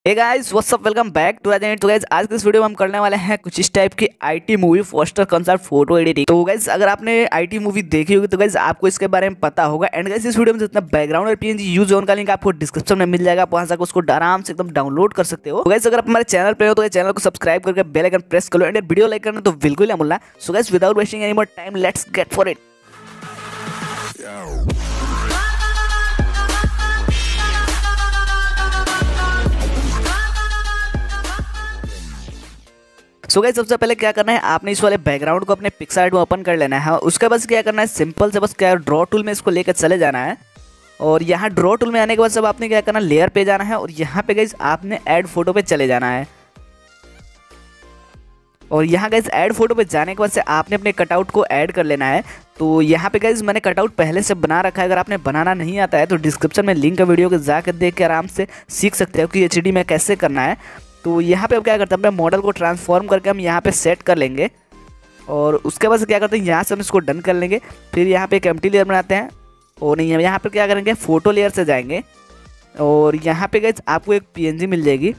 Hey guys what's up, welcome back to other. तो guys आज के इस वीडियो में हम करने वाले हैं कुछ इस टाइप की IT movie poster concept photo editing. तो गाइस अगर आपने आईटी मूवी देखी होगी तो गाइस आपको इसके बारे में पता होगा। एंड गाइस इस वीडियो में जितना बैकग्राउंड और पीएनजी यूज है उनका लिंक आपको डिस्क्रिप्शन में मिल जाएगा, आप वहां से उसको आराम से एकदम डाउनलोड कर सकते हो। तो गाइस अगर आप हमारे चैनल पे हो तो चैनल को सब्सक्राइब करके बेल आइकन प्रेस कर लो एंड वीडियो लाइक करना तो बिल्कुल नहीं भूलना। So guys without wasting any more time let's get for it. So guys सबसे पहले क्या करना है, आपने इस वाले बैकग्राउंड को अपने पिक्सआर्ट में ओपन कर लेना है। उसके बाद क्या करना है, सिंपल से बस क्या ड्रॉ टूल में इसको लेकर चले जाना है। और यहाँ ड्रॉ टूल में आने के बाद सब आपने क्या करना है, लेयर पे जाना है और यहाँ पे गाइस आपने ऐड फोटो पे चले जाना है। और यहाँ गाइस ऐड फोटो पे जाने के बाद से आपने अपने कटआउट को ऐड कर लेना है। तो यहाँ पे गाइस मैंने कटआउट पहले से बना रखा है, अगर आपने बनाना नहीं आता है तो डिस्क्रिप्शन में लिंक है, वीडियो को जाकर देख के आराम से सीख सकते हो कि एचडी में कैसे करना है। तो यहाँ पे अब क्या करते हैं, अपने मॉडल को ट्रांसफॉर्म करके हम यहाँ पे सेट कर लेंगे। और उसके बाद क्या करते हैं, यहाँ से हम इसको डन कर लेंगे। फिर यहाँ पे एक एम्प्टी लेयर बनाते हैं और नहीं, हम यहाँ पे क्या करेंगे, फोटो लेयर से जाएंगे और यहाँ पे गाइस आपको एक पीएनजी मिल जाएगी।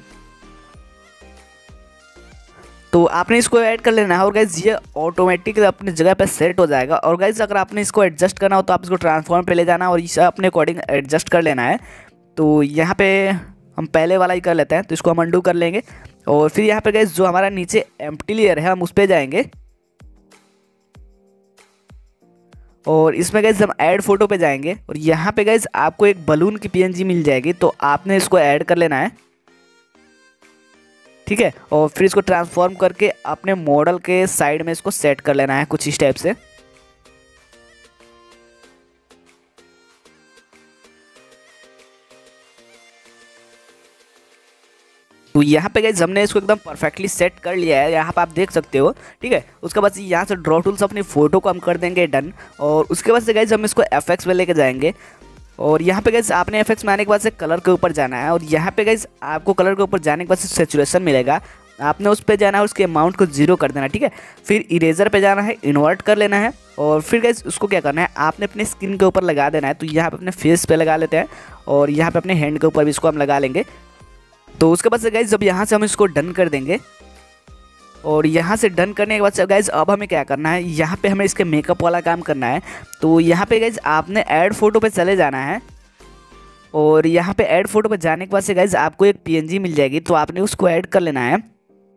तो आपने इसको ऐड कर लेना है और गाइस ये ऑटोमेटिक अपनी जगह पे सेट हो जाएगा। और गाइस अगर आपने इसको एडजस्ट करना हो तो आप इसको ट्रांसफॉर्म पे ले जाना और इसे अपने अकॉर्डिंग एडजस्ट कर लेना है। तो यहाँ पे हम पहले वाला ही कर लेते हैं, तो इसको हम अंडू कर लेंगे। और फिर यहाँ पे गाइस जो हमारा नीचे एम्प्टी लेयर है हम उस पर जाएंगे और इसमें गाइस हम ऐड फोटो पे जाएंगे और यहाँ पे गाइस आपको एक बलून की पीएनजी मिल जाएगी, तो आपने इसको ऐड कर लेना है, ठीक है। और फिर इसको ट्रांसफॉर्म करके अपने मॉडल के साइड में इसको सेट कर लेना है कुछ इस टाइप से। तो यहाँ पे गाइस हमने इसको एकदम परफेक्टली सेट कर लिया है, यहाँ पे आप देख सकते हो, ठीक है। उसके बाद से यहाँ से ड्रॉ टूल से अपनी फोटो को हम कर देंगे डन। और उसके बाद से गाइस हम इसको एफएक्स में लेके जाएंगे और यहाँ पे गाइस आपने एफएक्स में आने के बाद से कलर के ऊपर जाना है। और यहाँ पे गाइस आपको कलर के ऊपर जाने के बाद से सैचुरेशन मिलेगा, आपने उस पर जाना है, उसके अमाउंट को 0 कर देना, ठीक है। फिर इरेजर पे जाना है, इन्वर्ट कर लेना है और फिर गाइस उसको क्या करना है, आपने अपने स्किन के ऊपर लगा देना है। तो यहाँ पे अपने फेस पे लगा लेते हैं और यहाँ पे अपने हैंड के ऊपर भी इसको हम लगा लेंगे। तो उसके बाद से गाइस जब यहाँ से हम इसको डन कर देंगे और यहाँ से डन करने के बाद से गाइस अब हमें क्या करना है, यहाँ पे हमें इसके मेकअप वाला काम करना है। तो यहाँ पे गाइस आपने ऐड फोटो पे चले जाना है और यहाँ पे ऐड फोटो पे जाने के बाद से गाइस आपको एक पीएनजी मिल जाएगी, तो आपने उसको ऐड कर लेना है।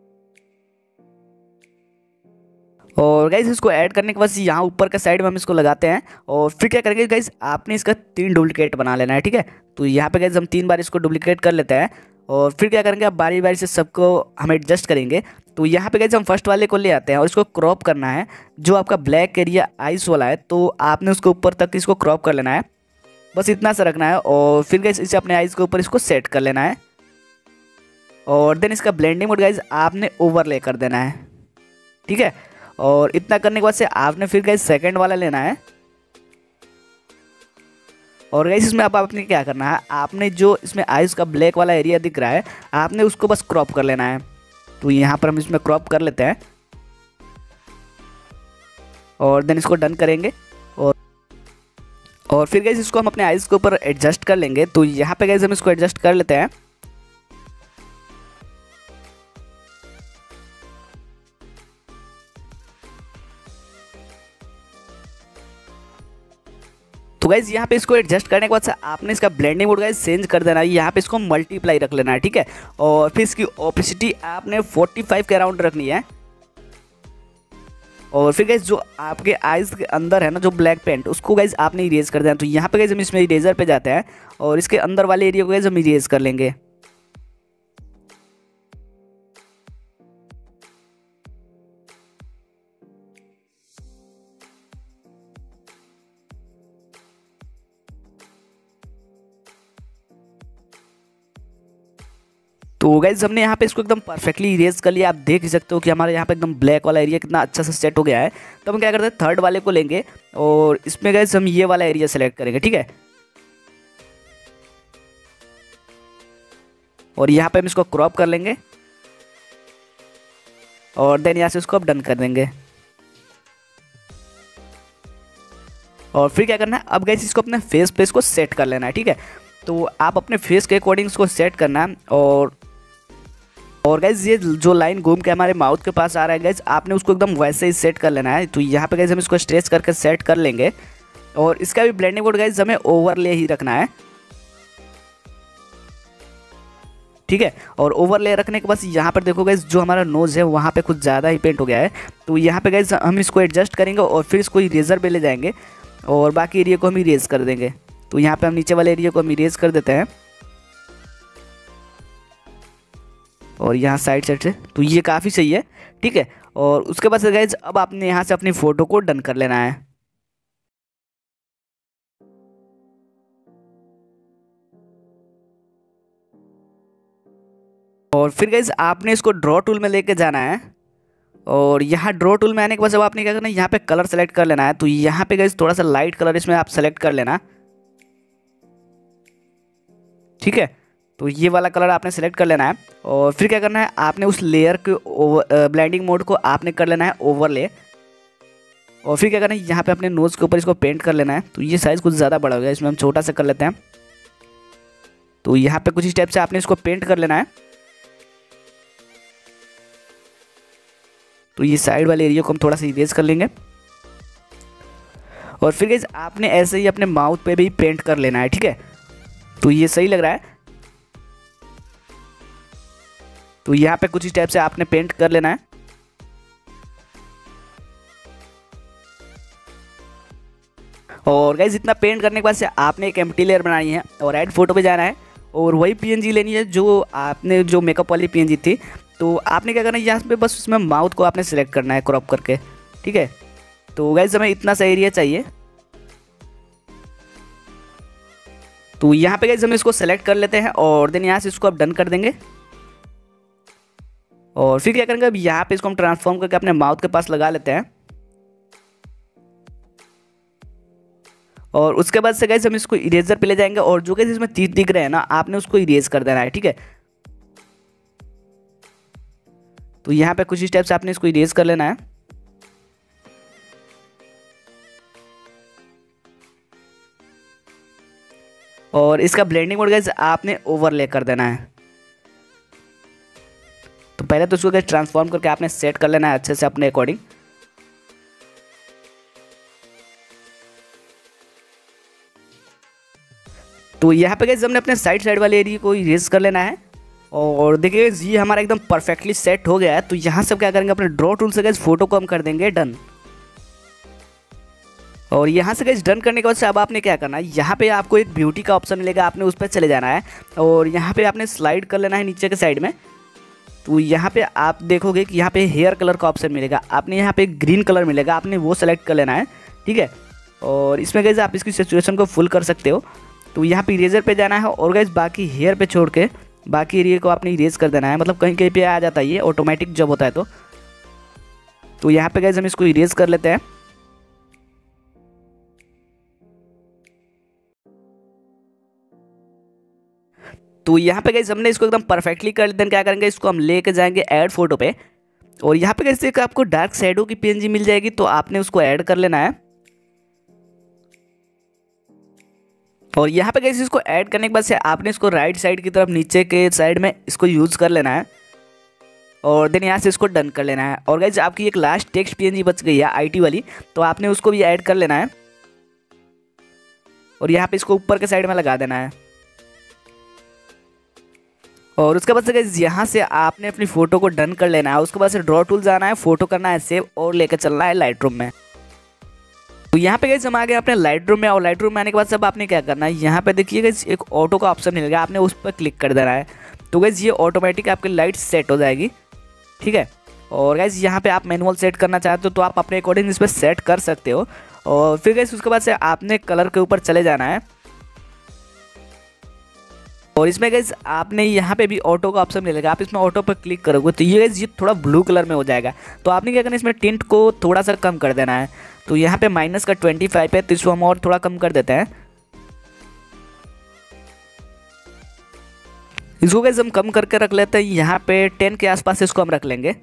और गाइस इसको ऐड करने के बाद यहाँ ऊपर के साइड में हम इसको लगाते हैं और फिर क्या करेंगे गाइस, आपने इसका 3 डुप्लीकेट बना लेना है, ठीक है। तो यहाँ पे गाइस हम 3 बार इसको डुप्लीकेट कर लेते हैं और फिर क्या करेंगे, अब बारी बारी से सबको हम एडजस्ट करेंगे। तो यहाँ पे गाइस हम फर्स्ट वाले को ले आते हैं और इसको क्रॉप करना है, जो आपका ब्लैक एरिया आइस वाला है तो आपने उसको ऊपर तक इसको क्रॉप कर लेना है, बस इतना सा रखना है। और फिर गाइस इसे अपने आइस के ऊपर इसको सेट कर लेना है और देन इसका ब्लेंडिंग मोड गाइस आपने ओवरले कर देना है, ठीक है। और इतना करने के बाद से आपने फिर गाइस सेकंड वाला लेना है और गाइस इसमें अब आपने क्या करना है, आपने जो इसमें आइस का ब्लैक वाला एरिया दिख रहा है आपने उसको बस क्रॉप कर लेना है। तो यहाँ पर हम इसमें क्रॉप कर लेते हैं और देन इसको डन करेंगे और फिर गाइस इसको हम अपने आइस के ऊपर एडजस्ट कर लेंगे। तो यहाँ पे गाइस हम इसको एडजस्ट कर लेते हैं। तो गाइस यहाँ पे इसको एडजस्ट करने के बाद से आपने इसका ब्लेंडिंग मोड गाइस चेंज कर देना है, यहाँ पे इसको मल्टीप्लाई रख लेना है, ठीक है। और फिर इसकी ओपेसिटी आपने 45 के अराउंड रखनी है। और फिर गाइस जो आपके आइज के अंदर है ना जो ब्लैक पेंट, उसको गाइस आपने इरेज कर देना। तो यहाँ पे गाइस हम इसमें इरेजर पे जाते हैं और इसके अंदर वाले एरिया को गाइस हम इरेज कर लेंगे। तो गाइज हमने यहाँ पे इसको एकदम परफेक्टली इरेज कर लिया, आप देख ही सकते हो कि हमारे यहाँ पे एकदम ब्लैक वाला एरिया कितना अच्छा से सेट हो गया है। तो हम क्या करते हैं, थर्ड वाले को लेंगे और इसमें गाइज हम ये वाला एरिया सेलेक्ट करेंगे, ठीक है। और यहाँ पे हम इसको क्रॉप कर लेंगे और देन यहाँ से इसको अब डन कर देंगे। और फिर क्या करना है, अब गाइस इसको अपने फेस पे इसको सेट कर लेना है, ठीक है। तो आप अपने फेस के अकॉर्डिंग इसको सेट करना है और और गाइज ये जो लाइन घूम के हमारे माउथ के पास आ रहा है गाइज, आपने उसको एकदम वैसे ही सेट कर लेना है। तो यहाँ पे गाइज हम इसको स्ट्रेच करके सेट कर लेंगे और इसका भी ब्लेंडिंग मोड गाइज हमें ओवरले ही रखना है, ठीक है। और ओवरले रखने के बाद यहाँ पर देखो गाइज जो हमारा नोज़ है वहाँ पे कुछ ज़्यादा ही पेंट हो गया है। तो यहाँ पे गाइज हम इसको एडजस्ट करेंगे और फिर इसको इरेजर पे ले जाएंगे और बाकी एरिया को हम इरेज कर देंगे। तो यहाँ पे हम नीचे वाले एरिया को हम इरेज कर देते हैं और यहाँ साइड से, तो ये काफ़ी सही है, ठीक है। और उसके बाद से गाइज अब आपने यहाँ से अपनी फ़ोटो को डन कर लेना है। और फिर गाइज आपने इसको ड्रॉ टूल में लेके जाना है और यहाँ ड्रॉ टूल में आने के बाद अब आपने क्या करना है, यहाँ पे कलर सेलेक्ट कर लेना है। तो यहाँ पे गाइज थोड़ा सा लाइट कलर इसमें आप सेलेक्ट कर लेना, ठीक है। तो ये वाला कलर आपने सेलेक्ट कर लेना है और फिर क्या करना है, आपने उस लेयर के ब्लेंडिंग मोड को आपने कर लेना है ओवरले। और फिर क्या करना है, यहाँ पे अपने नोज़ के ऊपर इसको पेंट कर लेना है। तो ये साइज़ कुछ ज़्यादा बड़ा हो गया, इसमें हम छोटा सा कर लेते हैं। तो यहाँ पे कुछ स्टेप से आपने इसको पेंट कर लेना है। तो ये साइड वाले एरिया को हम थोड़ा सा इरेज कर लेंगे और फिर गाइस आपने ऐसे ही अपने माउथ पे भी पेंट कर लेना है, ठीक है। तो ये सही लग रहा है। तो यहाँ पे कुछ स्टेप से आपने पेंट कर लेना है और गाइस इतना पेंट करने के बाद से आपने एक एम्प्टी लेयर बनानी है और ऐड फोटो पे जाना है और वही पीएनजी लेनी है जो आपने जो मेकअप वाली पीएनजी थी। तो आपने क्या करना है, यहाँ पे बस उसमें माउथ को आपने सिलेक्ट करना है क्रॉप करके, ठीक है। तो गाइस हमें इतना सा एरिया चाहिए। तो यहाँ पे गाइस हम इसको सेलेक्ट कर लेते हैं और देन यहाँ से इसको आप डन कर देंगे और फिर क्या करेंगे, अब यहाँ पे इसको हम ट्रांसफॉर्म करके अपने माउथ के पास लगा लेते हैं और उसके बाद से गाइस हम इसको इरेजर पे ले जाएंगे और जो गाइस इसमें तीर दिख रहे हैं ना, आपने उसको इरेज कर देना है, ठीक है। तो यहाँ पे कुछ स्टेप्स आपने इसको इरेज कर लेना है और इसका ब्लेंडिंग मोड गाइस आपने ओवरले कर देना है। तो पहले तो इसको गाइस ट्रांसफॉर्म करके आपने सेट कर लेना है अच्छे से अपने अकॉर्डिंग। तो यहाँ पे गाइस हमने अपने साइड वाले एरिया को इरेज कर लेना है और देखिए ये हमारा एकदम परफेक्टली सेट हो गया है। तो यहाँ से क्या करेंगे, अपने ड्रॉ टूल से गाइस फोटो को हम कर देंगे डन और यहाँ से गाइस डन करने के बाद से अब आपने क्या करना है, यहाँ पे आपको एक ब्यूटी का ऑप्शन मिलेगा, आपने उस पर चले जाना है और यहाँ पे आपने स्लाइड कर लेना है नीचे के साइड में। तो यहाँ पे आप देखोगे कि यहाँ पे हेयर कलर का ऑप्शन मिलेगा, आपने यहाँ पे ग्रीन कलर मिलेगा, आपने वो सेलेक्ट कर लेना है, ठीक है। और इसमें गाइस आप इसकी सिचुएशन को फुल कर सकते हो। तो यहाँ पे इरेजर पे जाना है और गाइस बाकी हेयर पे छोड़ के बाकी एरिया को आपने इरेज कर देना है, मतलब कहीं कहीं पे आ जाता है ये ऑटोमेटिक जब होता है। तो यहाँ पे गाइस हम इसको इरेज कर लेते हैं तो यहाँ पे गाइस हमने इसको एकदम परफेक्टली कर देन क्या करेंगे, इसको हम लेके जाएंगे ऐड फोटो पे और यहाँ पे गाइस एक आपको डार्क शैडो की पीएनजी मिल जाएगी, तो आपने उसको ऐड कर लेना है। और यहाँ पे गाइस इसको ऐड करने के बाद से आपने इसको राइट साइड की तरफ नीचे के साइड में इसको यूज़ कर लेना है और देन यहाँ से इसको डन कर लेना है। और गाइस आपकी एक लास्ट टेक्स्ट पीएनजी बच गई है आईटी वाली, तो आपने उसको भी ऐड कर लेना है और यहाँ पे इसको ऊपर के साइड में लगा देना है। और उसके बाद से गाइस यहाँ से आपने अपनी फ़ोटो को डन कर लेना है। उसके बाद से ड्रॉ टूल जाना है, फ़ोटो करना है सेव और लेकर चलना है लाइट रूम में। तो यहाँ पे गाइस हम आ गए अपने लाइट रूम में और लाइट रूम में आने के बाद सब आपने क्या करना है, यहाँ पे देखिए गाइस एक ऑटो का ऑप्शन मिलेगा, आपने उस पर क्लिक कर देना है। तो गाइस ये ऑटोमेटिक आपकी लाइट सेट हो जाएगी, ठीक है। और गाइस यहाँ पे आप मैनुअल सेट करना चाहते हो तो आप अपने अकॉर्डिंग इस पर सेट कर सकते हो। और फिर गाइस उसके बाद से आपने कलर के ऊपर चले जाना है और इसमें गाइस आपने यहाँ पे भी ऑटो का ऑप्शन मिलेगा, आप इसमें ऑटो पर क्लिक करोगे तो ये गाइस ये थोड़ा ब्लू कलर में हो जाएगा। तो आपने क्या करना है, इसमें टिंट को थोड़ा सा कम कर देना है। तो यहाँ पे -25 है, तो इसको हम और थोड़ा कम कर देते हैं। इसको गाइस हम कम करके रख लेते हैं, यहाँ पे 10 के आसपास इसको हम रख लेंगे,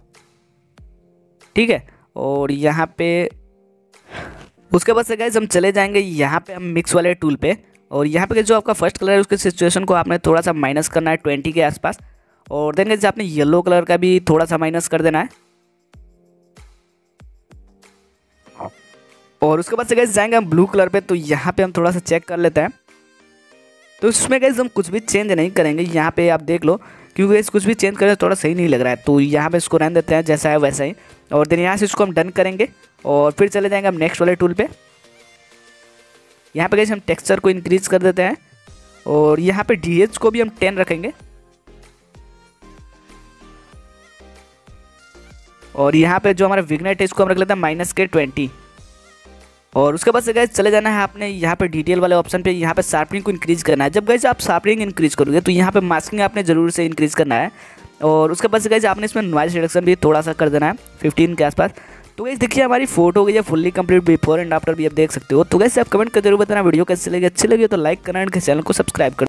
ठीक है। और यहाँ पे उसके बाद से गाइस हम चले जाएंगे यहाँ पे हम मिक्स वाले टूल पे और यहाँ पे जो आपका फर्स्ट कलर है उसके सिचुएशन को आपने थोड़ा सा माइनस करना है 20 के आसपास। और देन गाइस आपने येलो कलर का भी थोड़ा सा माइनस कर देना है। और उसके बाद से गाइस जाएंगे हम ब्लू कलर पे, तो यहाँ पे हम थोड़ा सा चेक कर लेते हैं। तो इसमें गाइस हम कुछ भी चेंज नहीं करेंगे, यहाँ पे आप देख लो, क्योंकि गाइस कुछ भी चेंज करें थोड़ा सही नहीं लग रहा है। तो यहाँ पे इसको रहने देते हैं जैसा है वैसा ही, और देन यहाँ से इसको हम डन करेंगे और फिर चले जाएंगे हम नेक्स्ट वाले टूल पे। यहाँ पे गाइस हम टेक्सचर को इंक्रीज कर देते हैं और यहाँ पे DH को भी हम 10 रखेंगे। और यहाँ पे जो हमारा विग्नेट है इसको हम रख लेते हैं -20। और उसके बाद से गाइस चले जाना है आपने यहाँ पे डिटेल वाले ऑप्शन पे, यहाँ पे शार्पनिंग को इंक्रीज करना है। जब गाइस आप शार्पनिंग इंक्रीज करोगे तो यहाँ पे मास्किंग आपने जरूर से इंक्रीज करना है। और उसके बाद से गाइस आपने इसमें नॉइज रिडक्शन भी थोड़ा सा कर देना है 15 के आसपास। तो गाइस देखिए हमारी फोटो हो गई है fully complete, before and after भी आप देख सकते हो। तो गाइस आप कमेंट कर जरूर बताना वीडियो कैसे लगी, अच्छी लगी तो लाइक करना एंड चैनल को सब्सक्राइब कर